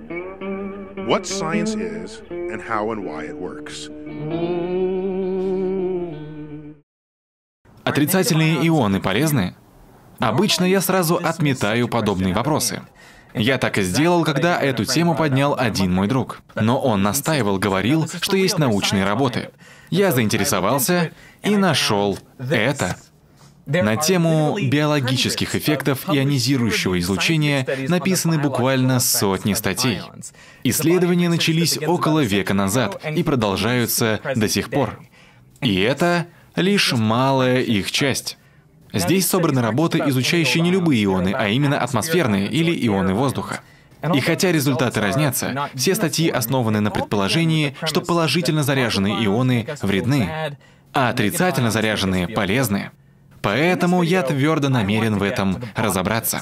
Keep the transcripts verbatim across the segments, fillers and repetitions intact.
What science is and how and why it works. Отрицательные ионы полезны? Обычно я сразу отметаю подобные вопросы. Я так и сделал, когда эту тему поднял один мой друг. Но он настаивал, говорил, что есть научные работы. Я заинтересовался и нашел это. На тему биологических эффектов ионизирующего излучения написаны буквально сотни статей. Исследования начались около века назад и продолжаются до сих пор. И это лишь малая их часть. Здесь собраны работы, изучающие не любые ионы, а именно атмосферные или ионы воздуха. И хотя результаты разнятся, все статьи основаны на предположении, что положительно заряженные ионы вредны, а отрицательно заряженные полезны. Поэтому я твердо намерен в этом разобраться.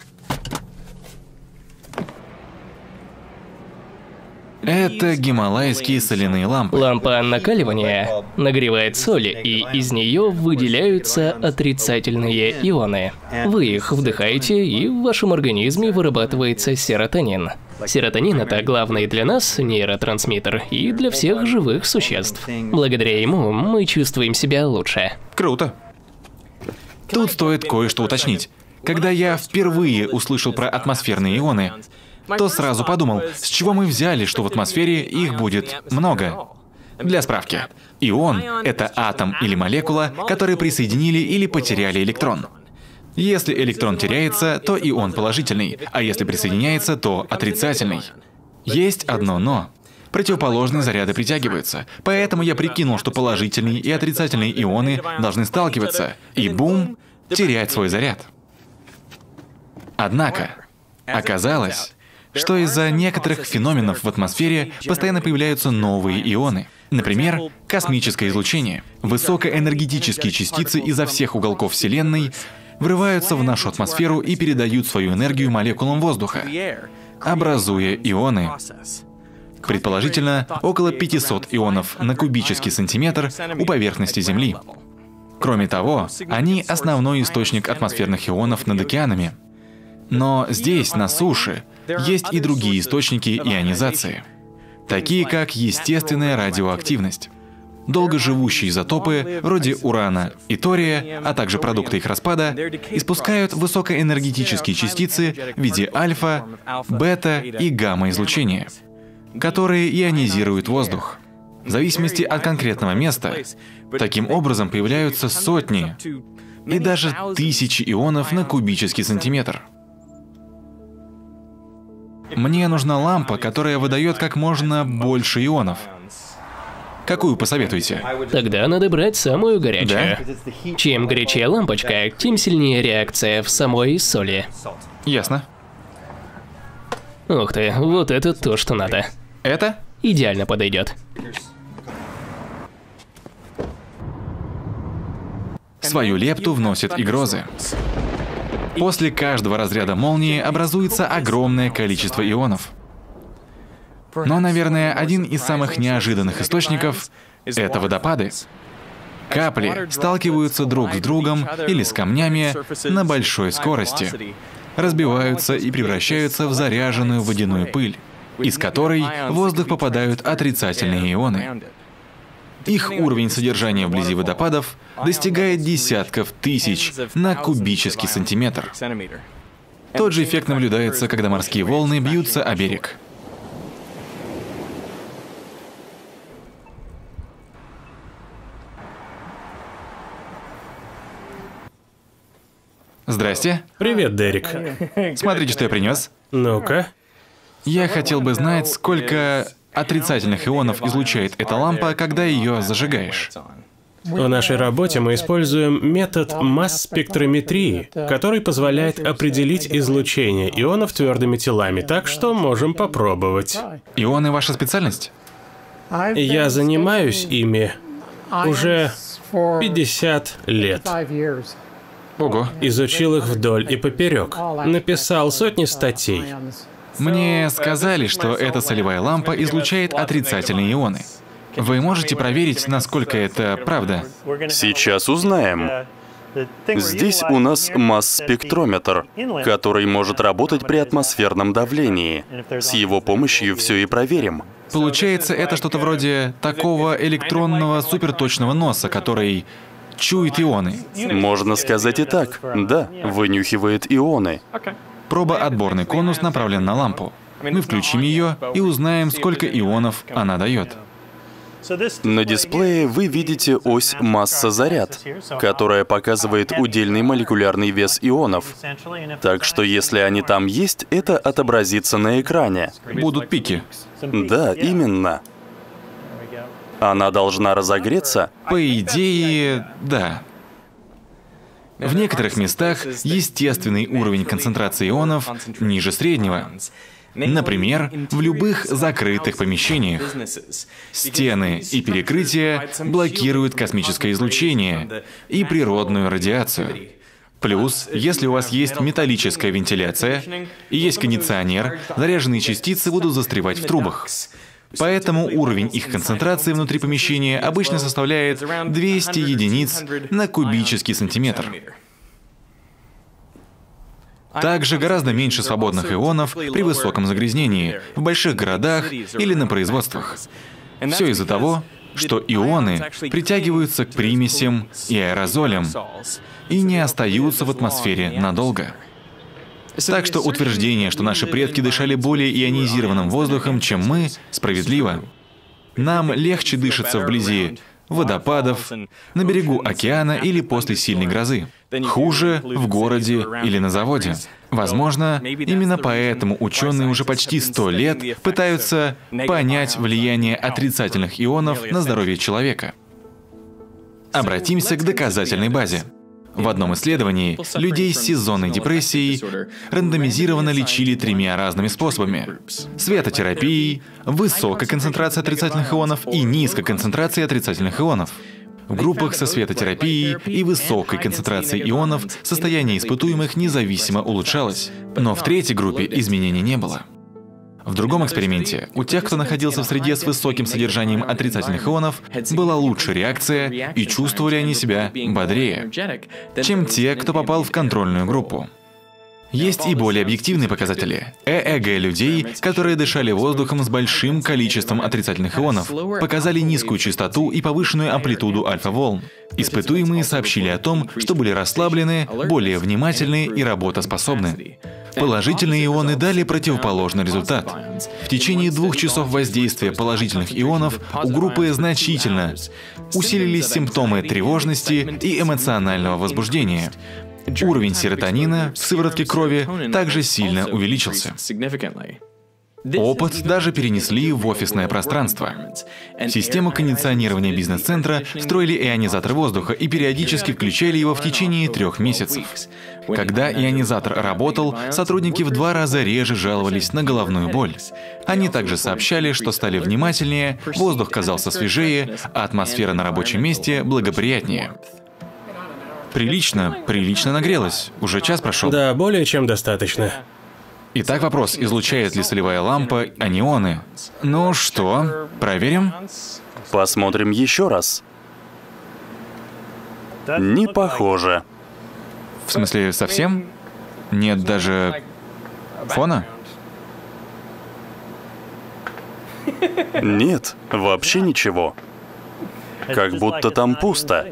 Это гималайские соляные лампы. Лампа накаливания нагревает соль, и из нее выделяются отрицательные ионы. Вы их вдыхаете, и в вашем организме вырабатывается серотонин. Серотонин — это главный для нас нейротрансмиттер и для всех живых существ. Благодаря ему мы чувствуем себя лучше. Круто. Тут стоит кое-что уточнить. Когда я впервые услышал про атмосферные ионы, то сразу подумал, с чего мы взяли, что в атмосфере их будет много. Для справки, ион — это атом или молекула, которые присоединили или потеряли электрон. Если электрон теряется, то ион положительный, а если присоединяется, то отрицательный. Есть одно «но». Противоположные заряды притягиваются, поэтому я прикинул, что положительные и отрицательные ионы должны сталкиваться, и бум, терять свой заряд. Однако, оказалось, что из-за некоторых феноменов в атмосфере постоянно появляются новые ионы. Например, космическое излучение. Высокоэнергетические частицы изо всех уголков Вселенной врываются в нашу атмосферу и передают свою энергию молекулам воздуха, образуя ионы. Предположительно, около пятисот ионов на кубический сантиметр у поверхности Земли. Кроме того, они основной источник атмосферных ионов над океанами. Но здесь, на суше, есть и другие источники ионизации, такие как естественная радиоактивность. Долгоживущие изотопы, вроде урана и тория, а также продукты их распада, испускают высокоэнергетические частицы в виде альфа, бета и гамма-излучения, которые ионизируют воздух. В зависимости от конкретного места, таким образом появляются сотни и даже тысячи ионов на кубический сантиметр. Мне нужна лампа, которая выдает как можно больше ионов. Какую посоветуете? Тогда надо брать самую горячую. Да? Чем горячее лампочка, тем сильнее реакция в самой соли. Ясно. Ух ты, вот это то, что надо. Это? Идеально подойдет. Свою лепту вносят и грозы. После каждого разряда молнии образуется огромное количество ионов. Но, наверное, один из самых неожиданных источников — это водопады. Капли сталкиваются друг с другом или с камнями на большой скорости, разбиваются и превращаются в заряженную водяную пыль, из которой в воздух попадают отрицательные ионы. Их уровень содержания вблизи водопадов достигает десятков тысяч на кубический сантиметр. Тот же эффект наблюдается, когда морские волны бьются о берег. Здрасте. Привет, Дерек. Смотрите, что я принес. Ну-ка. Я хотел бы знать, сколько отрицательных ионов излучает эта лампа, когда ее зажигаешь. В нашей работе мы используем метод масс-спектрометрии, который позволяет определить излучение ионов твердыми телами, так что можем попробовать. Ионы — ваша специальность? Я занимаюсь ими уже пятьдесят лет. Ого. Изучил их вдоль и поперек. Написал сотни статей. Мне сказали, что эта солевая лампа излучает отрицательные ионы. Вы можете проверить, насколько это правда? Сейчас узнаем. Здесь у нас масс-спектрометр, который может работать при атмосферном давлении. С его помощью все и проверим. Получается, это что-то вроде такого электронного суперточного носа, который чует ионы. Можно сказать и так. Да, вынюхивает ионы. Пробоотборный конус направлен на лампу. Мы включим ее и узнаем, сколько ионов она дает. На дисплее вы видите ось масса-заряд, которая показывает удельный молекулярный вес ионов. Так что если они там есть, это отобразится на экране. Будут пики. Да, именно. Она должна разогреться? По идее, да. В некоторых местах естественный уровень концентрации ионов ниже среднего. Например, в любых закрытых помещениях. Стены и перекрытия блокируют космическое излучение и природную радиацию. Плюс, если у вас есть металлическая вентиляция и есть кондиционер, заряженные частицы будут застревать в трубах. Поэтому уровень их концентрации внутри помещения обычно составляет двести единиц на кубический сантиметр. Также гораздо меньше свободных ионов при высоком загрязнении, в больших городах или на производствах. Все из-за того, что ионы притягиваются к примесям и аэрозолям и не остаются в атмосфере надолго. Так что утверждение, что наши предки дышали более ионизированным воздухом, чем мы, справедливо. Нам легче дышится вблизи водопадов, на берегу океана или после сильной грозы. Хуже в городе или на заводе. Возможно, именно поэтому ученые уже почти сто лет пытаются понять влияние отрицательных ионов на здоровье человека. Обратимся к доказательной базе. В одном исследовании людей с сезонной депрессией рандомизированно лечили тремя разными способами: светотерапией, высокой концентрацией отрицательных ионов и низкой концентрацией отрицательных ионов. В группах со светотерапией и высокой концентрацией ионов состояние испытуемых независимо улучшалось, но в третьей группе изменений не было. В другом эксперименте у тех, кто находился в среде с высоким содержанием отрицательных ионов, была лучшая реакция, и чувствовали они себя бодрее, чем те, кто попал в контрольную группу. Есть и более объективные показатели. ЭЭГ людей, которые дышали воздухом с большим количеством отрицательных ионов, показали низкую частоту и повышенную амплитуду альфа-волн. Испытуемые сообщили о том, что были расслаблены, более внимательны и работоспособны. Положительные ионы дали противоположный результат. В течение двух часов воздействия положительных ионов у группы значительно усилились симптомы тревожности и эмоционального возбуждения. Уровень серотонина в сыворотке крови также сильно увеличился. Опыт даже перенесли в офисное пространство. Систему кондиционирования бизнес-центра встроили ионизатор воздуха и периодически включали его в течение трех месяцев. Когда ионизатор работал, сотрудники в два раза реже жаловались на головную боль. Они также сообщали, что стали внимательнее, воздух казался свежее, а атмосфера на рабочем месте благоприятнее. Прилично, прилично нагрелось. Уже час прошел. Да, более чем достаточно. Итак, вопрос, излучает ли солевая лампа анионы? Ну что, проверим? Посмотрим еще раз. Не похоже. В смысле, совсем? Нет даже фона? Нет, вообще ничего. Как будто там пусто.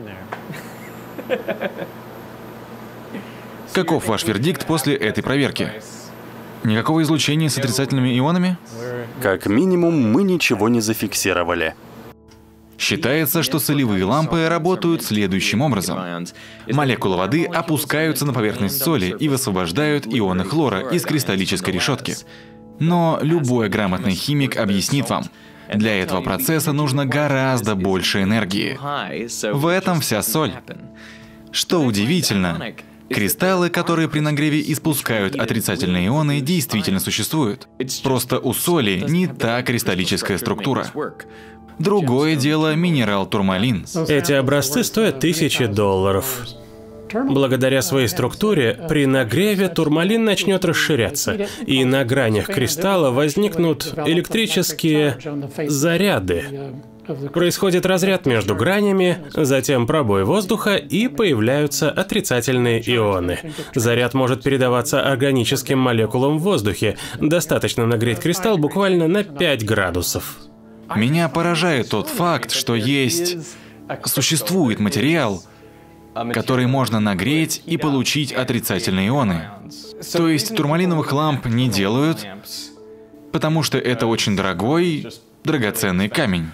Каков ваш вердикт после этой проверки? Никакого излучения с отрицательными ионами? Как минимум, мы ничего не зафиксировали. Считается, что солевые лампы работают следующим образом. Молекулы воды опускаются на поверхность соли и высвобождают ионы хлора из кристаллической решетки. Но любой грамотный химик объяснит вам, для этого процесса нужно гораздо больше энергии. В этом вся соль. Что удивительно, кристаллы, которые при нагреве испускают отрицательные ионы, действительно существуют. Просто у соли не та кристаллическая структура. Другое дело минерал турмалин. Эти образцы стоят тысячи долларов. Благодаря своей структуре, при нагреве турмалин начнет расширяться, и на гранях кристалла возникнут электрические заряды. Происходит разряд между гранями, затем пробой воздуха, и появляются отрицательные ионы. Заряд может передаваться органическим молекулам в воздухе. Достаточно нагреть кристалл буквально на пять градусов. Меня поражает тот факт, что есть... существует материал, который можно нагреть и получить отрицательные ионы. То есть турмалиновых ламп не делают, потому что это очень дорогой, драгоценный камень.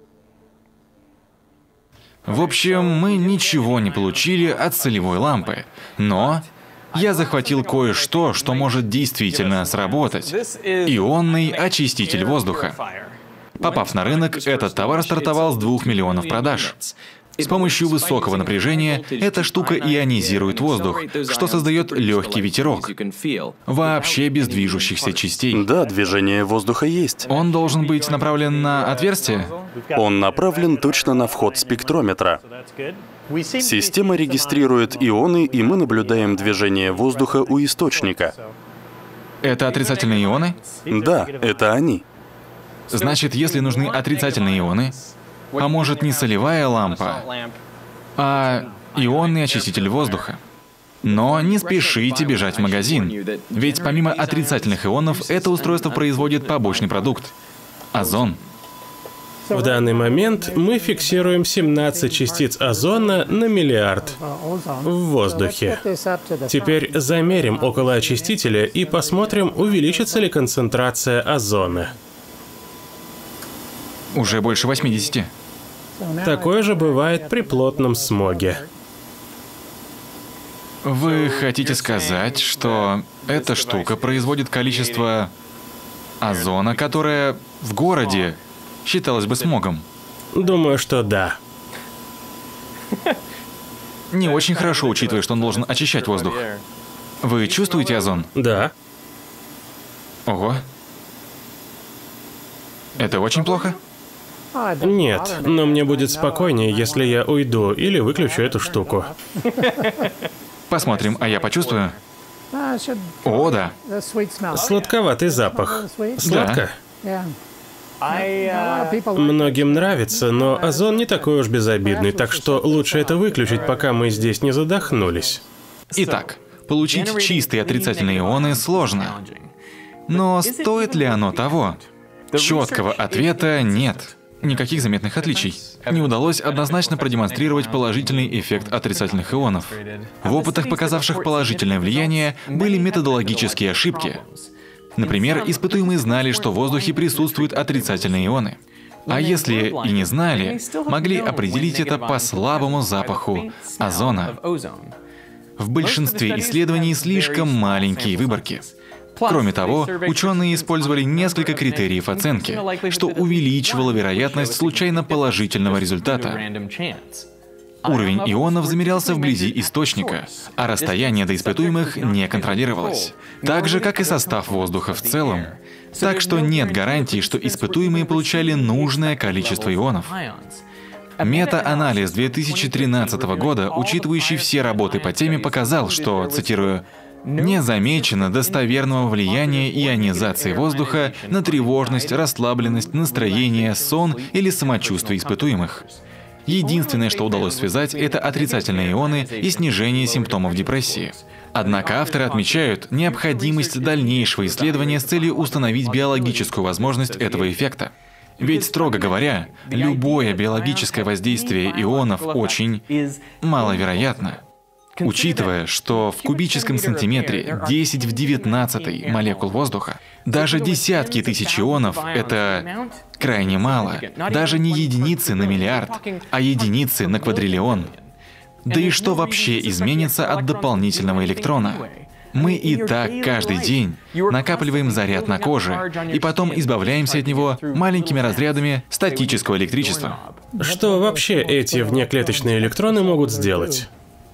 В общем, мы ничего не получили от солевой лампы, но я захватил кое-что, что может действительно сработать. Ионный очиститель воздуха. Попав на рынок, этот товар стартовал с двух миллионов продаж. С помощью высокого напряжения эта штука ионизирует воздух, что создает легкий ветерок, вообще без движущихся частей. Да, движение воздуха есть. Он должен быть направлен на отверстие? Он направлен точно на вход спектрометра. Система регистрирует ионы, и мы наблюдаем движение воздуха у источника. Это отрицательные ионы? Да, это они. Значит, если нужны отрицательные ионы, поможет не солевая лампа, а ионный очиститель воздуха. Но не спешите бежать в магазин, ведь помимо отрицательных ионов, это устройство производит побочный продукт — озон. В данный момент мы фиксируем семнадцать частиц озона на миллиард в воздухе. Теперь замерим около очистителя и посмотрим, увеличится ли концентрация озона. Уже больше восьмидесяти. Такое же бывает при плотном смоге. Вы хотите сказать, что эта штука производит количество озона, которое в городе считалось бы смогом? Думаю, что да. Не очень хорошо, учитывая, что он должен очищать воздух. Вы чувствуете озон? Да. Ого. Это очень плохо? Нет, но мне будет спокойнее, если я уйду или выключу эту штуку. Посмотрим, а я почувствую? О, да. Сладковатый запах. Сладко? Многим нравится, но озон не такой уж безобидный, так что лучше это выключить, пока мы здесь не задохнулись. Итак, получить чистые отрицательные ионы сложно. Но стоит ли оно того? Четкого ответа нет. Никаких заметных отличий. Не удалось однозначно продемонстрировать положительный эффект отрицательных ионов. В опытах, показавших положительное влияние, были методологические ошибки. Например, испытуемые знали, что в воздухе присутствуют отрицательные ионы. А если и не знали, могли определить это по слабому запаху озона. В большинстве исследований слишком маленькие выборки. Кроме того, ученые использовали несколько критериев оценки, что увеличивало вероятность случайно положительного результата. Уровень ионов замерялся вблизи источника, а расстояние до испытуемых не контролировалось. Так же, как и состав воздуха в целом. Так что нет гарантии, что испытуемые получали нужное количество ионов. Мета-анализ две тысячи тринадцатого года, учитывающий все работы по теме, показал, что, цитирую, «не замечено достоверного влияния ионизации воздуха на тревожность, расслабленность, настроение, сон или самочувствие испытуемых». Единственное, что удалось связать, это отрицательные ионы и снижение симптомов депрессии. Однако авторы отмечают необходимость дальнейшего исследования с целью установить биологическую возможность этого эффекта. Ведь, строго говоря, любое биологическое воздействие ионов очень маловероятно. Учитывая, что в кубическом сантиметре десять в девятнадцатой молекул воздуха, даже десятки тысяч ионов — это крайне мало, даже не единицы на миллиард, а единицы на квадриллион. Да и что вообще изменится от дополнительного электрона? Мы и так каждый день накапливаем заряд на коже, и потом избавляемся от него маленькими разрядами статического электричества. Что вообще эти внеклеточные электроны могут сделать?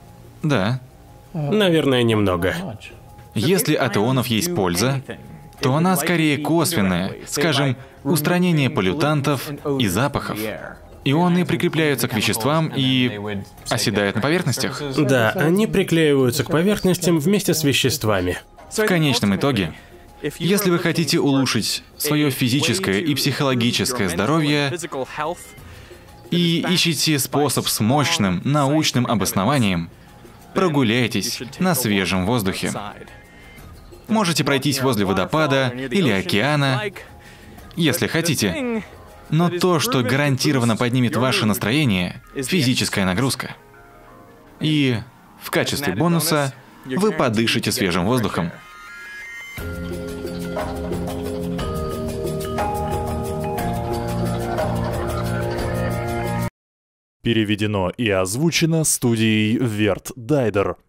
Да. Наверное, немного. Если от ионов есть польза, то она скорее косвенная, скажем, устранение поллютантов и запахов. Ионы прикрепляются к веществам и оседают на поверхностях. Да, они приклеиваются к поверхностям вместе с веществами. В конечном итоге, если вы хотите улучшить свое физическое и психологическое здоровье, и ищете способ с мощным научным обоснованием, прогуляйтесь на свежем воздухе. Можете пройтись возле водопада или океана, если хотите. Но то, что гарантированно поднимет ваше настроение — физическая нагрузка. И в качестве бонуса вы подышите свежим воздухом. Переведено и озвучено студией Верт Дайдер.